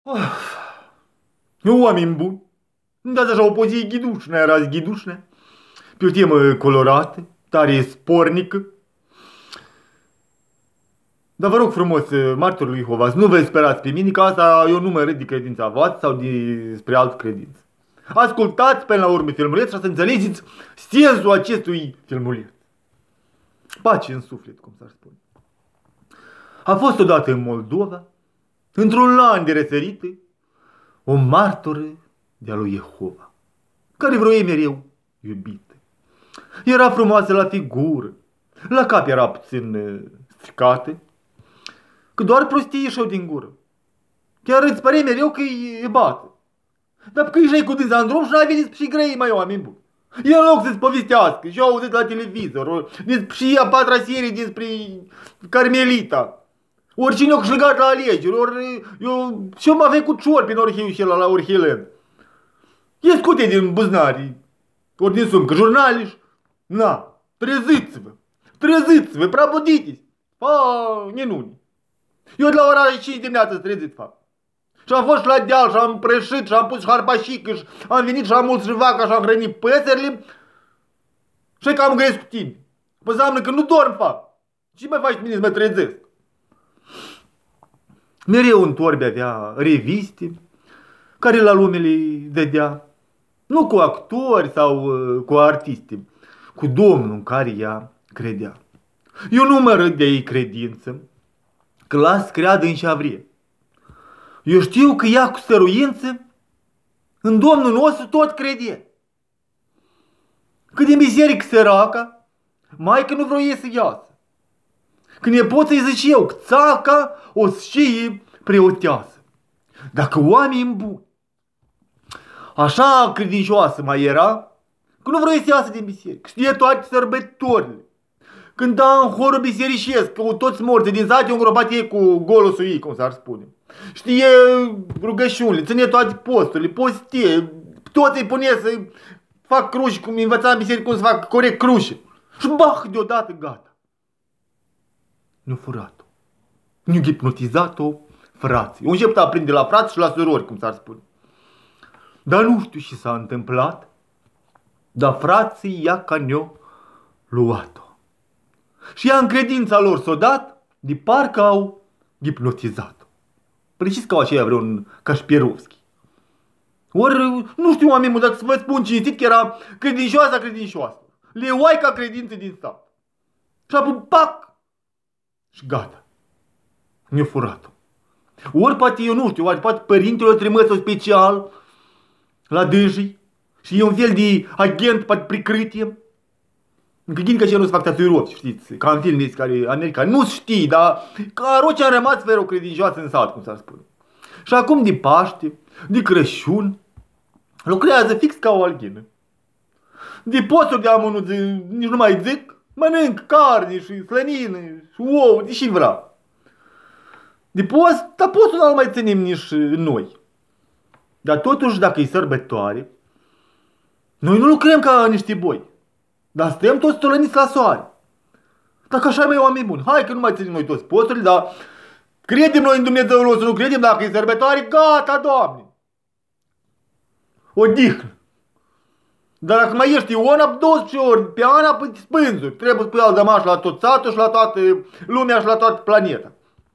Eu, oameni buni, îmi dați așa o pozie ghidușnă, era ghidușnă, pe o temă colorată, tare spornică. Dar vă rog frumos, martorul lui Jehova, să nu vă sperați pe mine, că asta eu nu mă ridic credința voastră sau despre alt credință. Ascultați până la urmă filmuleț și să înțelegeți sensul acestui filmuleț. Pace în suflet, cum s-ar spune. A fost odată în Moldova, într-un lan de răsărite, o martoră de-a lui Jehova, care vroie mereu iubită. Era frumoasă la figură, la cap era puțin stricată, că doar prostii ieșeau din gură. Chiar îți pare mereu că e bată. Dar că ieșai cu dânsa în drum și n-ai venit și grei, mai oameni buni. E în loc să-ți povestească și au auzit la televizor despre a patra serie despre Carmelita. Oricine a câștigat la alegeri, și eu m-a făcut ciorpi în orhiul și la Orhilen. E scute din buzunari, ori din sumcă, jurnaliști. Na, treziți-vă, treziți-vă, prabuditeți. Nenuni. Eu de la ora 5 dimineața trezit fac. Și am fost la deal și am preșit și am pus harpașică și am venit și am mulți și vaca și am hrănit păsările. Și că am grăit cu tine. Păi înseamnă că nu dorm fac. Ce mai faci mine să mă trezesc? Mereu în torbe avea reviste care la lume le dădea. Nu cu actori sau cu artisti, cu Domnul în care ea credea. Eu nu mă râd de ei credință, că las creadă în ce vrea. Eu știu că ea cu stăruință în Domnul nostru tot crede. Cât de biserică săraca, maică nu vroie să iasă. Când nepoții zice eu că țaca o să știe preoteasă. Dacă oameni buni, așa credincioasă mai era, că nu vroie să iasă din biserică. Știe toate sărbătorile. Cânta în horul bisericesc, că toți morți din sate îngropate ei cu golosul ei, cum s-ar spune. Știe rugăciunile, ține toate posturile, postie, toți îi pune să fac cruci, cum învăța în biserică, cum să fac corect cruci. Și bah, deodată gata. Nu furat-o. Nu hipnotizat-o frații. O început a aprinde la frați și la surori, cum s-ar spune. Dar nu știu ce s-a întâmplat, dar frații ia ca ne-o luat-o. Și ea în credința lor s-o dat, de parcă au hipnotizat-o. Precis ca aceea vreun Cașpierovski. Ori, nu știu oameni, dacă să vă spun cinstit că era credincioasă. Leoaica credință din stat. Și apoi, pac! Și gata. Ne-a furat-o. Ori poate, eu nu știu, ori poate părintele o trimis-o special la dânsii și e un fel de agent, poate pricrytie. Gândind că aceia nu se fac tatuirovi, știți, ca în filme care americani. Nu știi, dar ca roce am rămas fără o credincioasă în sat, cum s-ar spune. Și acum de Paște, de Crăciun, lucrează fix ca o alghină. De posturi de amănunț, nici nu mai zic, mănânc carne și slănină și ouă, deși vrea. De post, dar postul nu mai ținem nici noi. Dar totuși, dacă e sărbătoare, noi nu lucrăm ca niște boi. Dar stăm toți tolăniți la soare. Dacă așa mai oameni buni, hai că nu mai ținem noi toți posturile, dar credem noi în Dumnezeul nostru, nu credem, dacă e sărbătoare, gata, Doamne. Odihnă. Dar dacă mai ești Iona, 12 ori pe an, apoi spânzuri. Trebuie să pui alt dămaș la tot satul și la toată lumea și la toată planeta.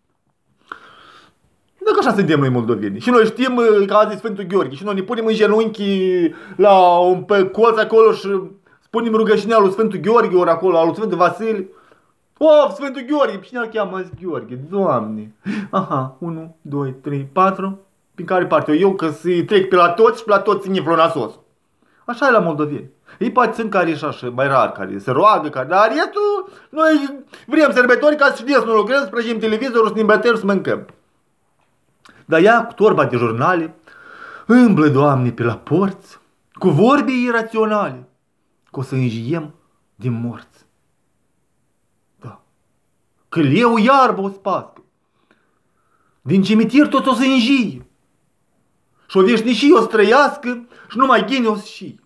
Dacă așa suntem noi moldoveni. Și noi știm că azi e Sfântul Gheorghe și noi ne punem în genunchi la un colț acolo și spunem rugăciunea lui Sfântul Gheorghe, ori acolo, al lui Sfântul Vasile. Of, Sfântul Gheorghe, cine îl cheamă azi Gheorghe? Doamne! Aha, 1, 2, 3, 4. Prin care parte eu, că se trec pe la toți și pe la toți ține flonasos. Așa e la moldoveni. Ei poate sunt care și așa, mai rar, care se roagă, care, dar restul, noi vrem sărbători ca să știți, să nu lucrăm, să prăjim televizorul, să ne îmbătăm, să mâncăm. Dar ea, cu torba de jurnale, îmblă, Doamne, pe la porți, cu vorbe iraționale, că o să înjiem din morți. Da. Că leu iarbă o spască. Din cimitir tot o să înjie. Și o veșnicie o să trăiască și numai ghine o să știe.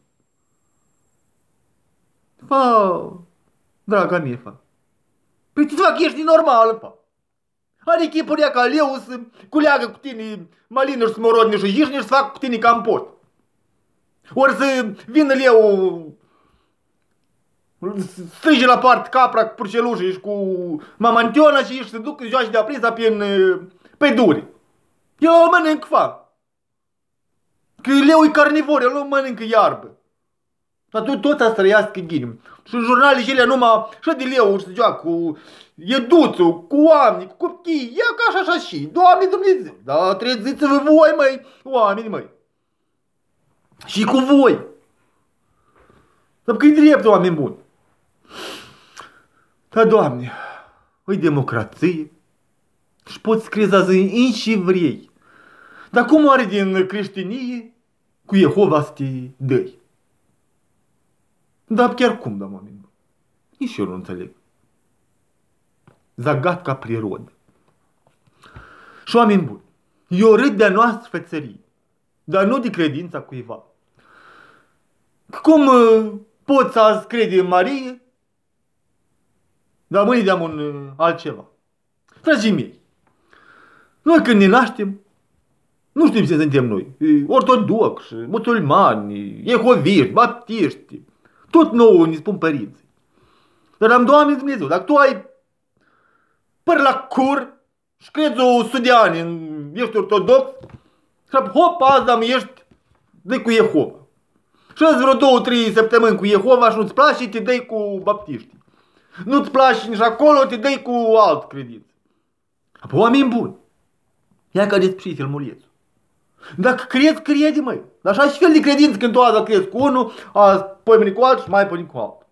Fa, draga mea, fa. Păi tu fac, ești normală, fa. Are chipuri ca leu să culeagă cu tine malinuri, smorodini și jișni și să facă cu tine campot. Ori să vină leu, strige la parte capra cu purcelușii și cu mamantiona și se duc în joace de aprinsa pe duri. El o mănâncă fac. Că leu e carnivor, el nu mănâncă iarbă. Dar tot asta trăiască ghinim. Și în jurnalele și ele numai și de leu se joacă cu eduțul, cu oameni, cu copii, ia ca așa și. Doamne Dumnezeu, dar treziți-vă voi, măi, oameni, măi. Și cu voi. Dar că-i drept, oameni buni. Dar, Doamne, e democrație și poți crezi azi și vrei. Dar cum oare din creștinie cu Jehova să te dăi? Dar chiar cum, da, oameni buni? Nici eu nu înțeleg. Zagat ca prirod. Și oameni buni, eu râd de-a noastră fețărie, dar nu de credința cuiva. Cum poți să azi crede în Marie, dar mâine de-am un altceva. Dragii mei, noi când ne naștem, nu știm ce suntem noi. Ortodoxi, musulmani, jehoviști, baptiști. Tot nouă ne spun părinții. Dar am, Doamne Dumnezeu, dacă tu ai păr la cur și crezi 100 de ani, ești ortodox, și hop, azi am ești de cu Jehova. Și azi vreo 2-3 săptămâni cu Jehova și nu-ți place și te dai cu baptiști. Nu-ți place nici acolo, te dai cu alt credință. Apoi, oameni buni, ia ca despre filmulețul. Dacă crezi, crede, măi. Dar așa și fel de credință când tu azi crezi cu unul, azi poi mâine cu altul și mai pâine cu altul.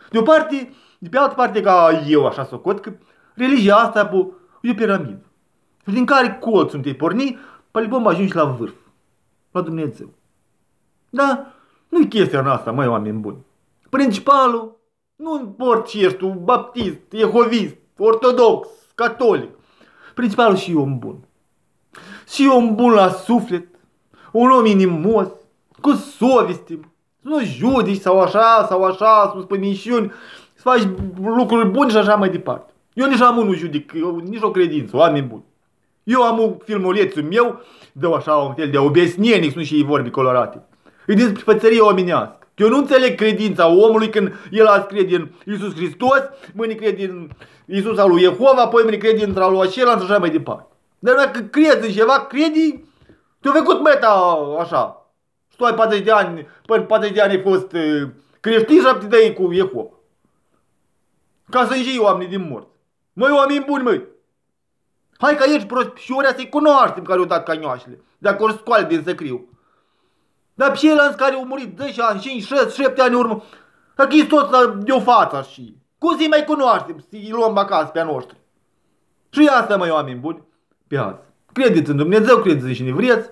De pe altă parte, ca eu așa socot, că religia asta e o piramidă. Din care colț sunt ei porni, pe vom ajunge la vârf. La Dumnezeu. Da, nu-i chestia asta, măi, oameni buni. Principalul, nu import ce ești tu, baptist, jehovist, ortodox, catolic. Principalul și om bun. Și om bun la suflet, un om inimos, cu soveste, să nu judici sau așa, să nu spui minciuni, să faci lucruri bune și așa mai departe. Eu nici am unul judic, nici o credință, oameni buni. Eu am un filmulețul meu, dă așa un fel de obesnienic, nu și vorbi colorate. E despre pățărie omenească. Eu nu înțeleg credința omului când el azi crede în Iisus Hristos, mâine crede în Iisus al lui Jehova, apoi mâine crede într-al lui acela și așa mai departe. Dar dacă crezi în ceva, credi, te-a făcut meta așa. Și tu ai 40 de ani, până 40 de ani ai fost creștin și te dai cu Jehova. Ca să înjei oamenii din morți. Măi, oameni buni, măi! Hai că ești prostișoarea să-i cunoaștem care au dat canioașele, dacă o scoale din săcriu. Dar pe ceilalți care au murit 10 ani, 5, 6, 7 ani în urmă, dacă ești toți de-o față și cum să-i mai cunoaștem, să-i luăm acasă pe a noștri? Și asta, măi, oameni buni, pe azi. Credeți în Dumnezeu, credeți în cine vreți.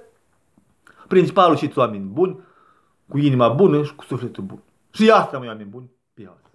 Principalul și oameni buni, cu inima bună și cu sufletul bun. Și asta, măi, oameni buni, pe azi.